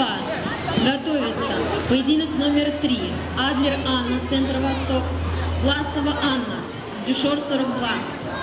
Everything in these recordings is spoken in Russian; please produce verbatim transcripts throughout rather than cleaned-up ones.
два. Готовится поединок номер три. Адлер Анна, Центр-Восток. Власова Анна, Дюшор сорок два.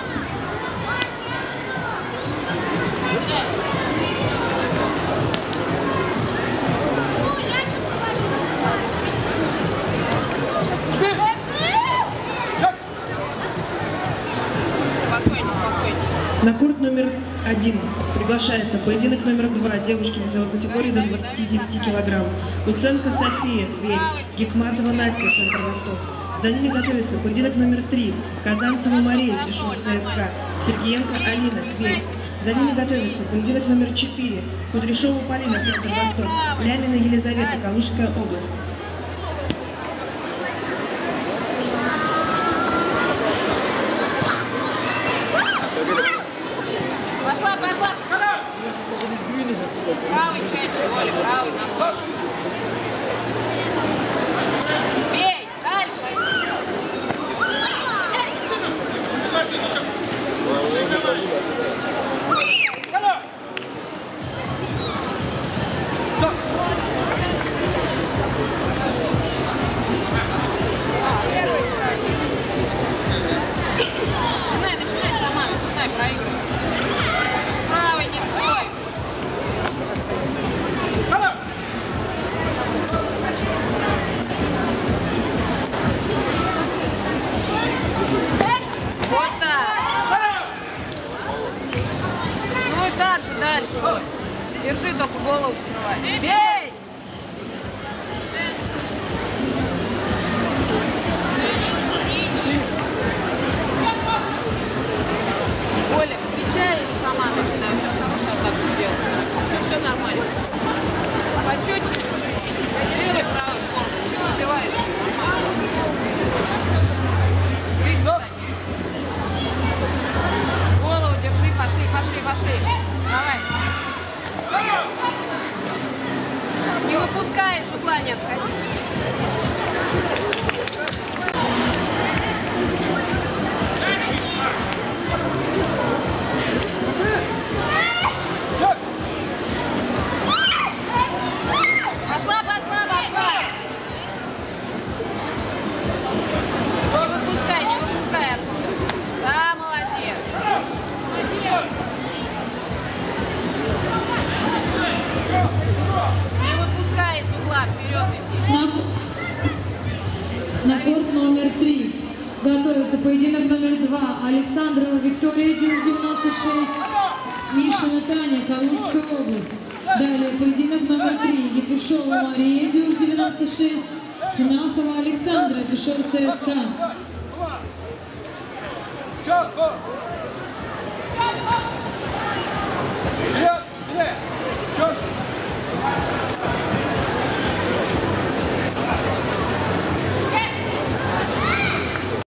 На корт номер один приглашается поединок номер два. Девушки весовой категории до двадцати девяти килограмм. Луценко София, Тверь. Гекматова Настя, Центр-Восток. За ними готовится поединок номер три. Казанцева Мария, Дюшор ЦСКА. Сергеенко Алина, Тверь. За ними готовится поединок номер четыре. Кудряшова Полина, Центр-Восток. Лямина Елизавета, Калужская область. Пошла, пошла! Правый чаще, Оля, правый ногой. Бей! Дальше! Начинай, начинай сама, начинай проигрывать. Правый не стой. Вот так. Ну и дальше, дальше. Вот. Держи, только голову скрывай. Бей! Оля, встречай и сама начинаю. Сейчас хорошую атаку сделаю. Все, все нормально. Почетчик. Левый, правый корпус. Не успеваешь. Ближе стань. Голову держи. Пошли, пошли, пошли. Давай. Не выпускай из угла, не отходи. Пошла, пошла, пошла! Не выпускай, не выпускай оттуда. Да, молодец. Не выпускай из угла, вперед иди. На, на корт номер три готовится поединок номер два. Александрова Виктория, Дюш девяносто шесть. Мишина Таня, Калужская область. Далее поединок номер три. Епушова Мария, Дюш девяносто шесть. Синахова Александра, Дюшор ЦСКА.